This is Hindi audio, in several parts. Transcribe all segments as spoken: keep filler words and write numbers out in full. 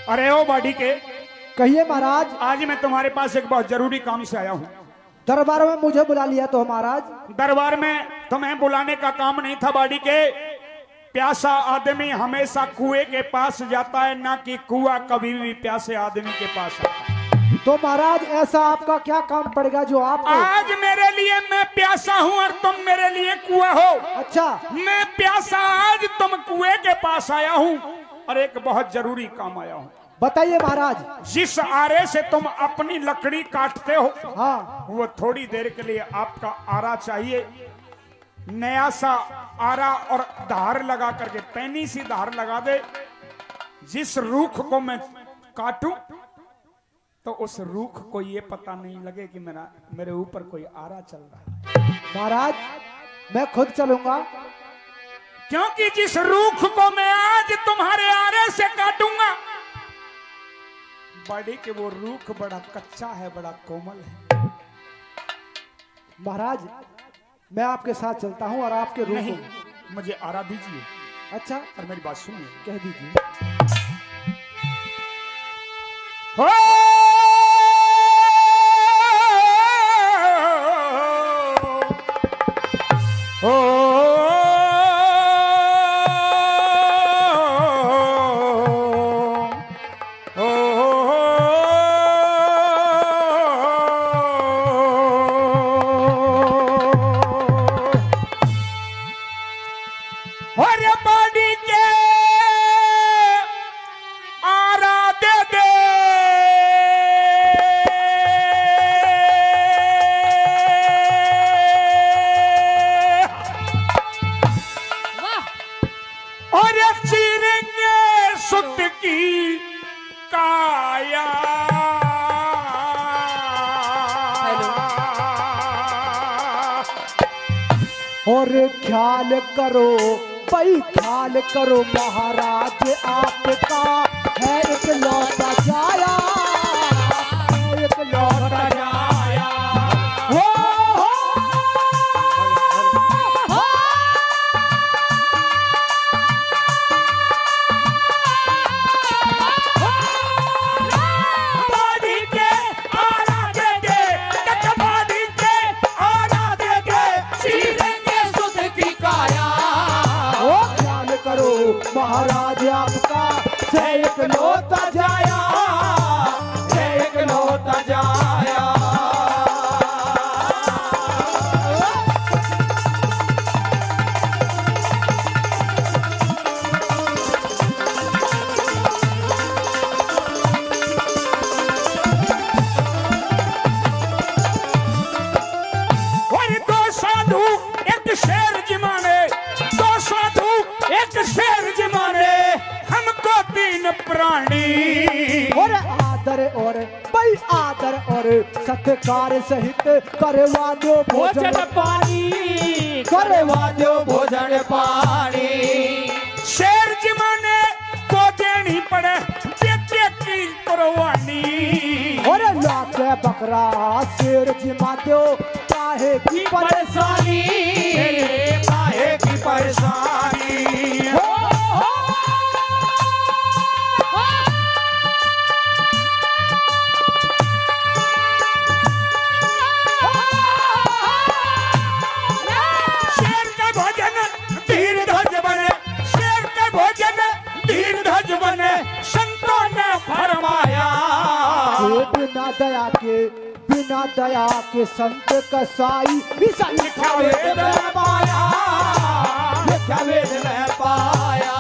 अरे ओ बाडी के, कहिए महाराज। आज मैं तुम्हारे पास एक बहुत जरूरी काम से आया हूँ। दरबार में मुझे बुला लिया तो महाराज? दरबार में तुम्हें बुलाने का काम नहीं था बाडी के। प्यासा आदमी हमेशा कुएं के पास जाता है, ना कि कुआं कभी भी प्यासे आदमी के पास आता है। तो महाराज ऐसा आपका क्या काम पड़ेगा जो आप? आज मेरे लिए मैं प्यासा हूँ और तुम मेरे लिए कुआं हो। अच्छा। मैं प्यासा, आज तुम कुएं के पास आया हूँ और एक बहुत जरूरी काम आया हूँ। बताइए महाराज। जिस आरे से तुम अपनी लकड़ी काटते हो, हाँ, वो थोड़ी देर के लिए आपका आरा चाहिए। नया सा आरा और धार लगा करके, पैनी सी धार लगा दे। जिस रूख को मैं काटूं तो उस रूख को ये पता नहीं लगे कि मेरा मेरे ऊपर कोई आरा चल रहा है। महाराज मैं खुद चलूंगा, क्योंकि जिस रूख को मैं आज तुम्हारे आरे से काटूंगा, बड़ी के वो रूख बड़ा कच्चा है, बड़ा कोमल है। महाराज मैं आपके साथ चलता हूँ और आपके रूप नहीं, मुझे आरा दीजिए। अच्छा, और मेरी बात सुनिए। कह दीजिए। हो हो और ख्याल करो भाई, ख्याल करो महाराज आपका है एक लौटा जाया, है एक लौटा जाया। हो, हो, हो। बाड़ी के आरा दे दे, कच्चा बाड़ी के आरा दे दे, चीरेंगे सुध की काया। ओ ख्याल करो महाराज आपका है एक लौटा जाया, है एक लौटा जाया। प्राणी और आदर और भाई आदर और सत्कार सहित करवा दो भोजन पानी, करवा दो भोजन पानी। शेर जमाने को देनी पड़े बेटे की कुर्बानी। और लाके बकरा शेर जिमा दो, काहे की परेशानी, काहे की परेशानी। बिना दया के, बिना दया के संत कसाई लिखा वेद में पाया, लिखा वेद में पाया।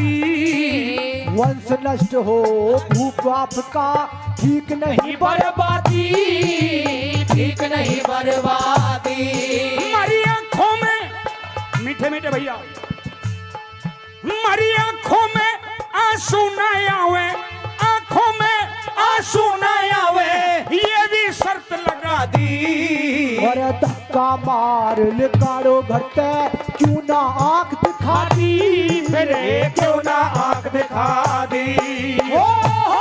दी। वंश नष्ट हो भूप बाप का ठीक नहीं बर्बादी, ठीक नहीं बर्बादी। हमारी आंखों में मीठे मीठे भैया, हमारी आंखों में आंसू न आवे, आंखों में आंसू न आवे, ये भी शर्त लगा दी। और धक्का मार निकालो घरते क्यों ना आंख दिखा दी, फिर क्यों ना आंख दिखा दी। ओ, हो।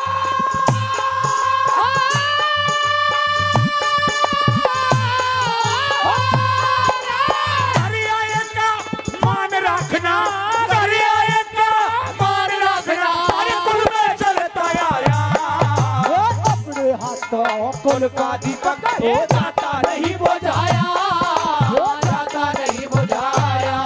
दरियाए का मान रखना, दरियाए का मान रखना, अरे कुल में चलता आया। ओ, अपने हाथों कुल का दीपक हो जाता नहीं बुझाया, हो जाता नहीं बुझाया।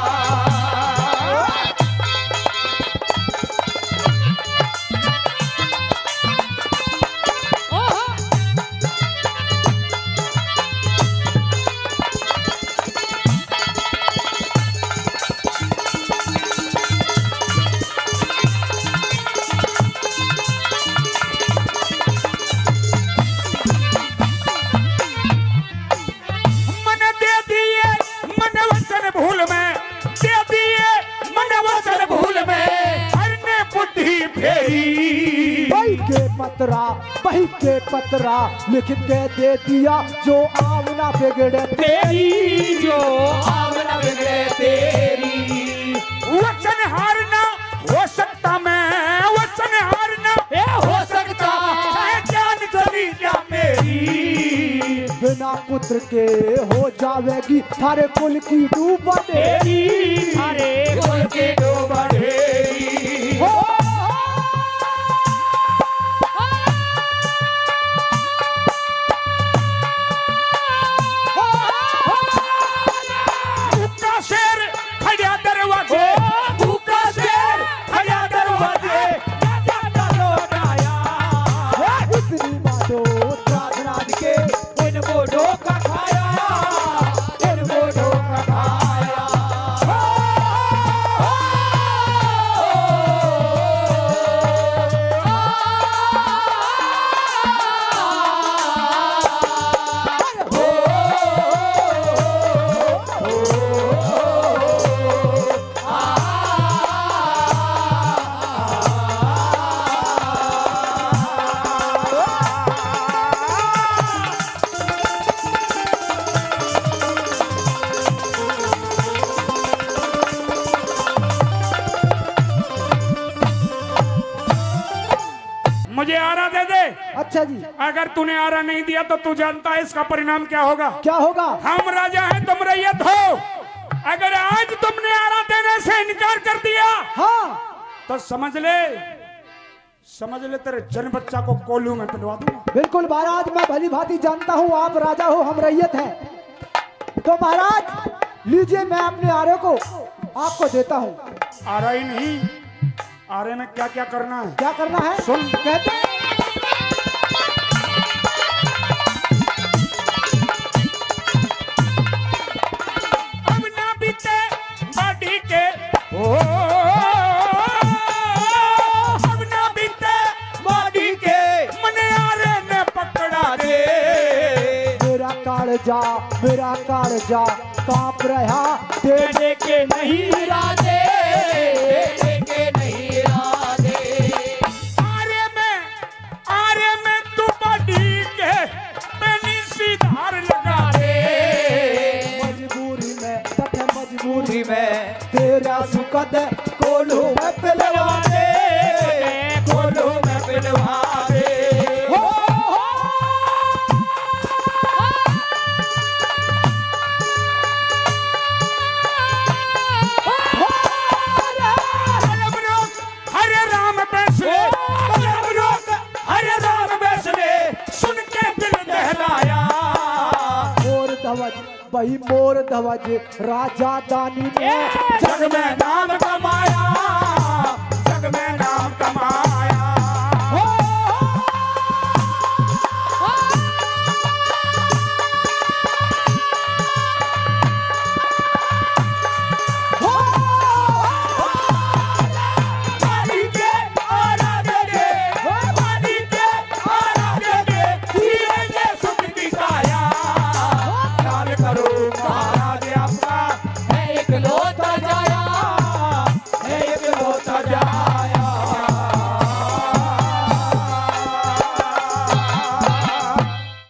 मन दे दिए मन वचन भूल में, दे दिए मन वचन भूल में, हरने बुद्धि फेरी। बही के पतरा, बही के पतरा लिख के दे दिया जो आमना बिगड़े तेरी, जो आमना बिगड़े तेरी। वचन हारना हो सकता, मैं वचन हारना ए हो सकता चाहे जान चली जा मेरी। बिना पुत्र के हो जावेगी थारे कुल की डूब तेरी, थारे कुल की डूब ढेरी। हो, भूखा शेर खड़ा दरवाजे, भूखा शेर खड़ा दरवाजे, राजा का लौट आया। इतनी बातों राज के इन बोझों का खाया, इन बोझों का खाया। मुझे आरा दे दे। अच्छा जी, अगर तूने आरा नहीं दिया तो तू जानता है इसका परिणाम क्या होगा। क्या होगा? हम राजा हैं, तुम रैयत हो। अगर आज तुमने आरा देने से इनकार कर दिया हाँ तो समझ ले, समझ ले तेरे जन बच्चा को कोल्हू में पिलवा दूंगा। बिल्कुल महाराज, मैं भली भांति जानता हूँ आप राजा हो, हम रैयत हैं। तो महाराज लीजिए, मैं अपने आरे को आपको देता हूँ। आरा ही नहीं, आरे में क्या क्या करना है क्या करना है सुन। कहते हैं अब ना बीते बाडी के, ओ अब ना बीते बाडी के, मने आरे ने पकड़ा रे। मेरा कालजा, मेरा कालजा कांप रहा, देने के नहीं इरादे, देने के नहीं इरादे। आरे में, आरे में तू बाडी के पैनी सी धार लगा रे। मजबूरी में, तथे मजबूरी में तेरा सुकद कोल्हू में पिलवा दे, कोल्हू में पिलवा दे। हो, हो। हरे राम फैसले, हरे राम फैसले सुन के दिल दहलाया। मोर ध्वज, वही मोर ध्वज राजा दानी ने जग में नाम कमाया, जग में नाम